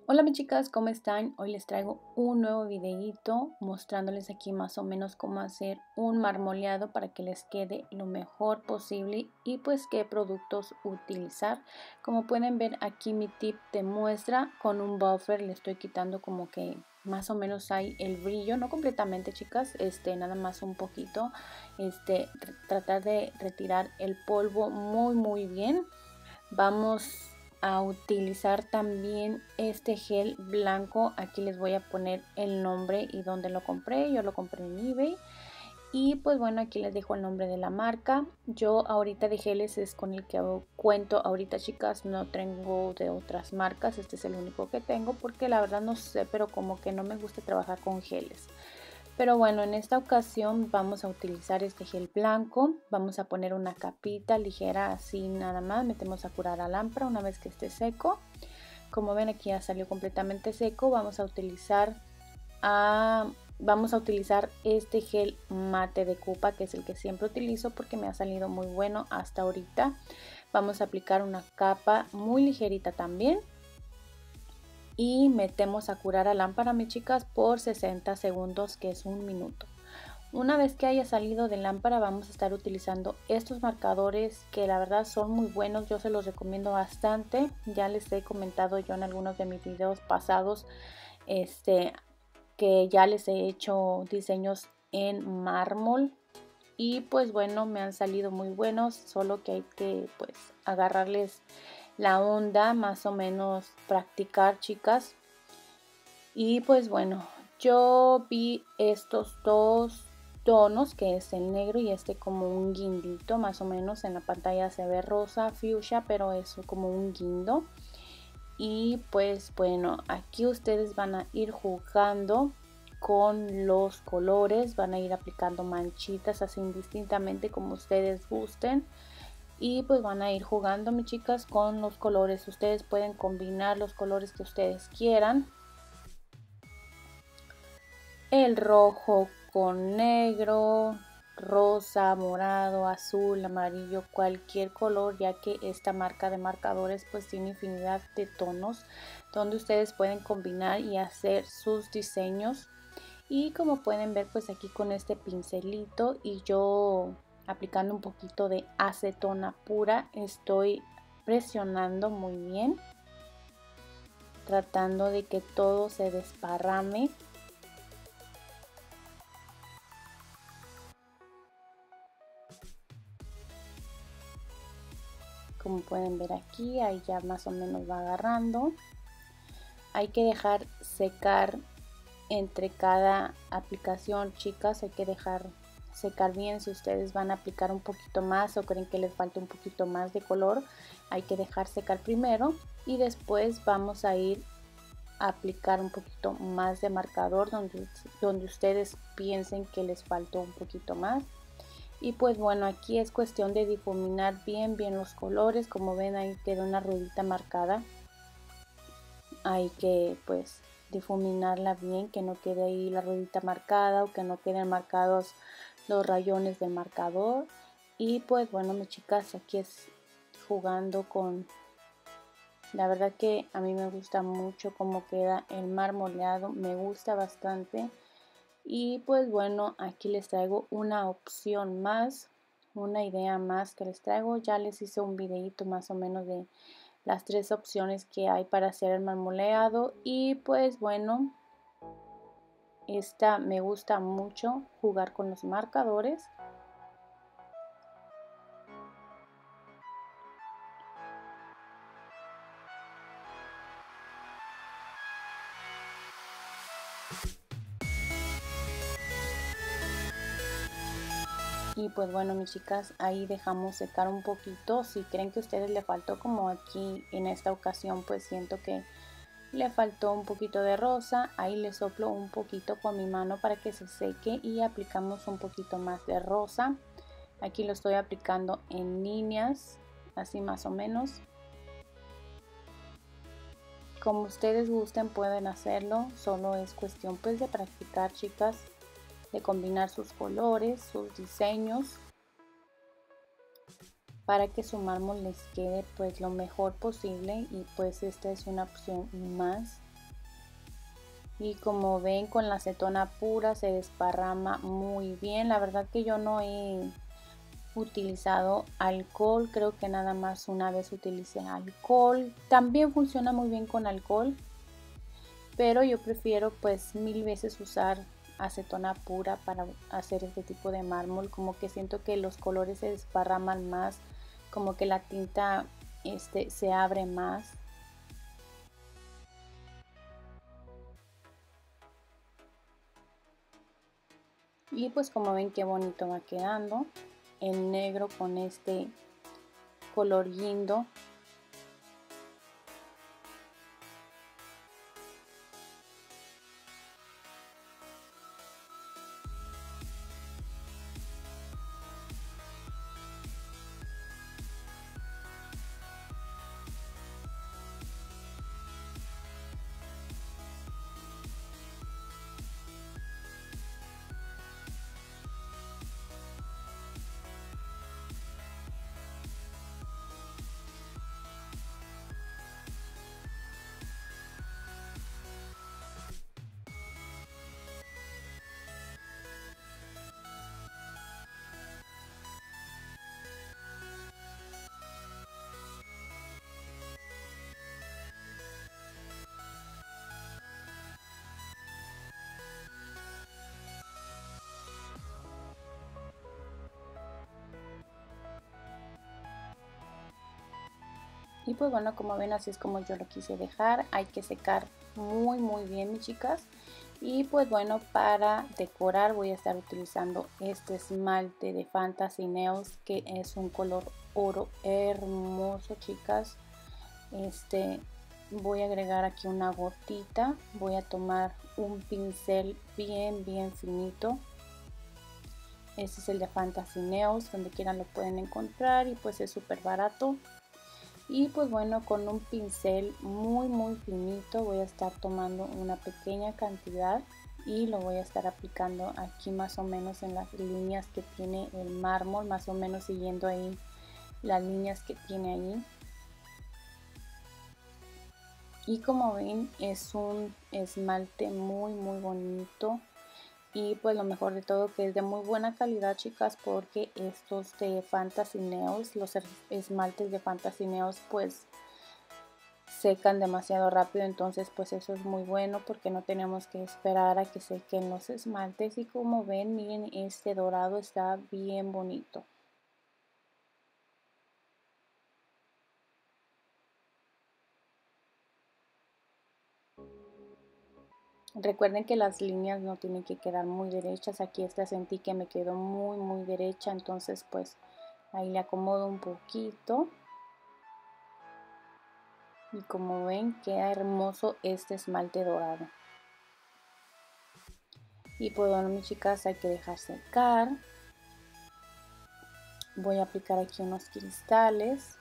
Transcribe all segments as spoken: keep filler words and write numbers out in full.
Hola mis chicas, ¿cómo están? Hoy les traigo un nuevo videito mostrándoles aquí más o menos cómo hacer un marmoleado para que les quede lo mejor posible y pues qué productos utilizar. Como pueden ver aquí mi tip de muestra con un buffer le estoy quitando como que más o menos hay el brillo, no completamente chicas, este nada más un poquito, este tratar de retirar el polvo muy muy bien. Vamos a utilizar también este gel blanco. Aquí les voy a poner el nombre y dónde lo compré. Yo lo compré en eBay. Y pues bueno, aquí les dejo el nombre de la marca. Yo ahorita de geles es con el que cuento ahorita chicas. No tengo de otras marcas. Este es el único que tengo porque la verdad no sé, pero como que no me gusta trabajar con geles. Pero bueno, en esta ocasión vamos a utilizar este gel blanco. Vamos a poner una capita ligera así nada más. Metemos a curar a lámpara una vez que esté seco. Como ven aquí ya salió completamente seco. Vamos a utilizar a, vamos a utilizar este gel mate de Cupa, que es el que siempre utilizo porque me ha salido muy bueno hasta ahorita. Vamos a aplicar una capa muy ligerita también. Y metemos a curar a lámpara, mis chicas, por sesenta segundos, que es un minuto. Una vez que haya salido de lámpara vamos a estar utilizando estos marcadores que la verdad son muy buenos, yo se los recomiendo bastante. Ya les he comentado yo en algunos de mis videos pasados este, que ya les he hecho diseños en mármol y pues bueno, me han salido muy buenos, solo que hay que pues agarrarles la onda, más o menos practicar chicas. Y pues bueno, yo vi estos dos tonos, que es el negro y este como un guindito, más o menos en la pantalla se ve rosa, fuchsia, pero es como un guindo. Y pues bueno, aquí ustedes van a ir jugando con los colores, van a ir aplicando manchitas así indistintamente como ustedes gusten. Y pues van a ir jugando, mis chicas, con los colores. Ustedes pueden combinar los colores que ustedes quieran. El rojo con negro, rosa, morado, azul, amarillo, cualquier color, ya que esta marca de marcadores pues tiene infinidad de tonos donde ustedes pueden combinar y hacer sus diseños. Y como pueden ver pues aquí con este pincelito y yo aplicando un poquito de acetona pura estoy presionando muy bien, tratando de que todo se desparrame. Como pueden ver aquí, ahí ya más o menos va agarrando. Hay que dejar secar entre cada aplicación, chicas. Hay que dejar secar bien. Si ustedes van a aplicar un poquito más o creen que les falta un poquito más de color, hay que dejar secar primero y después vamos a ir a aplicar un poquito más de marcador donde, donde ustedes piensen que les faltó un poquito más. Y pues bueno, aquí es cuestión de difuminar bien bien los colores. Como ven, ahí queda una ruedita marcada. Hay que pues difuminarla bien, que no quede ahí la ruedita marcada o que no queden marcados los rayones del marcador. Y pues bueno, mis chicas, aquí es jugando con... La verdad que a mí me gusta mucho cómo queda el marmoleado, me gusta bastante. Y pues bueno, aquí les traigo una opción más, una idea más que les traigo. Ya les hice un videito más o menos de las tres opciones que hay para hacer el marmoleado. Y pues bueno, esta me gusta mucho jugar con los marcadores. Y pues bueno, mis chicas, ahí dejamos secar un poquito. Si creen que a ustedes le faltó, como aquí en esta ocasión, pues siento que le faltó un poquito de rosa, ahí le soplo un poquito con mi mano para que se seque y aplicamos un poquito más de rosa. Aquí lo estoy aplicando en líneas, así más o menos. Como ustedes gusten pueden hacerlo, solo es cuestión pues de practicar, chicas, de combinar sus colores, sus diseños, para que su mármol les quede pues lo mejor posible. Y pues esta es una opción más y como ven con la acetona pura se desparrama muy bien. La verdad que yo no he utilizado alcohol, creo que nada más una vez utilicé alcohol. También funciona muy bien con alcohol, pero yo prefiero pues mil veces usar acetona pura para hacer este tipo de mármol. Como que siento que los colores se desparraman más, como que la tinta este, se abre más. Y pues como ven qué bonito va quedando en negro con este color guindo. Y pues bueno, como ven, así es como yo lo quise dejar. Hay que secar muy muy bien, mis chicas. Y pues bueno, para decorar voy a estar utilizando este esmalte de Fantasy Nails, que es un color oro hermoso, chicas. Este, voy a agregar aquí una gotita. Voy a tomar un pincel bien bien finito. Este es el de Fantasy Nails, donde quieran lo pueden encontrar y pues es súper barato. Y pues bueno, con un pincel muy muy finito voy a estar tomando una pequeña cantidad y lo voy a estar aplicando aquí más o menos en las líneas que tiene el mármol, más o menos siguiendo ahí las líneas que tiene ahí. Y como ven, es un esmalte muy muy bonito. Y pues lo mejor de todo que es de muy buena calidad, chicas, porque estos de Fantasy Nails, los esmaltes de Fantasy Nails pues secan demasiado rápido, entonces pues eso es muy bueno porque no tenemos que esperar a que sequen los esmaltes. Y como ven, miren, este dorado está bien bonito. Recuerden que las líneas no tienen que quedar muy derechas. Aquí esta sentí que me quedó muy muy derecha, entonces pues ahí le acomodo un poquito. Y como ven, queda hermoso este esmalte dorado. Y pues bueno, mis chicas, hay que dejar secar. Voy a aplicar aquí unos cristales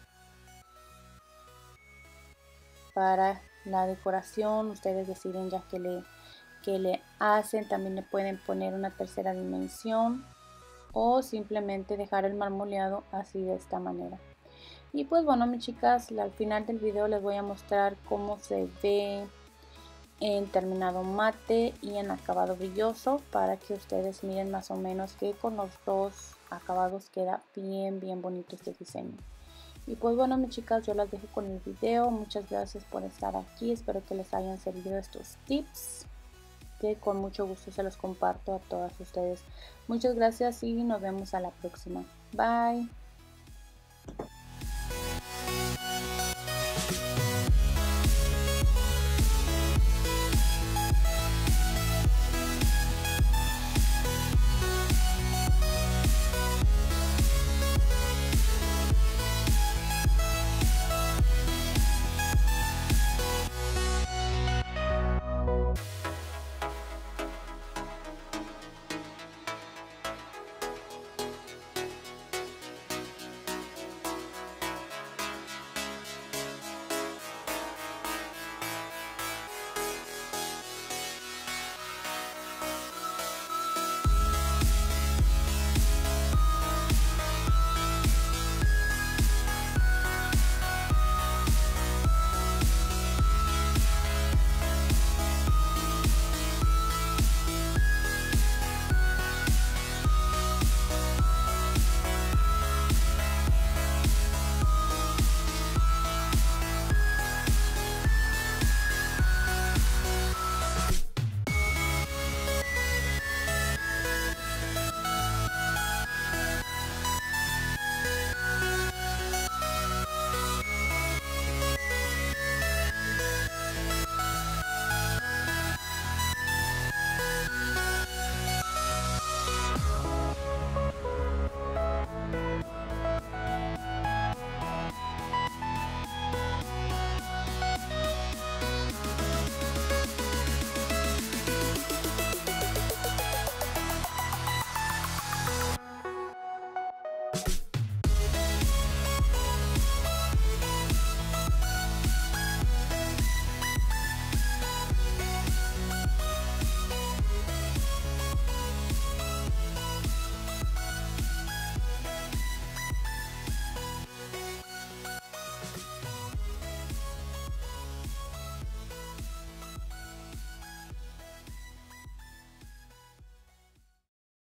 para la decoración. Ustedes deciden ya que le, que le hacen. También le pueden poner una tercera dimensión o simplemente dejar el marmoleado así de esta manera. Y pues bueno, mis chicas, al final del video les voy a mostrar cómo se ve en terminado mate y en acabado brilloso, para que ustedes miren más o menos que con los dos acabados queda bien bien bonito este diseño. Y pues bueno, mis chicas, yo las dejo con el video. Muchas gracias por estar aquí, espero que les hayan servido estos tips, que con mucho gusto se los comparto a todas ustedes. Muchas gracias y nos vemos a la próxima. Bye.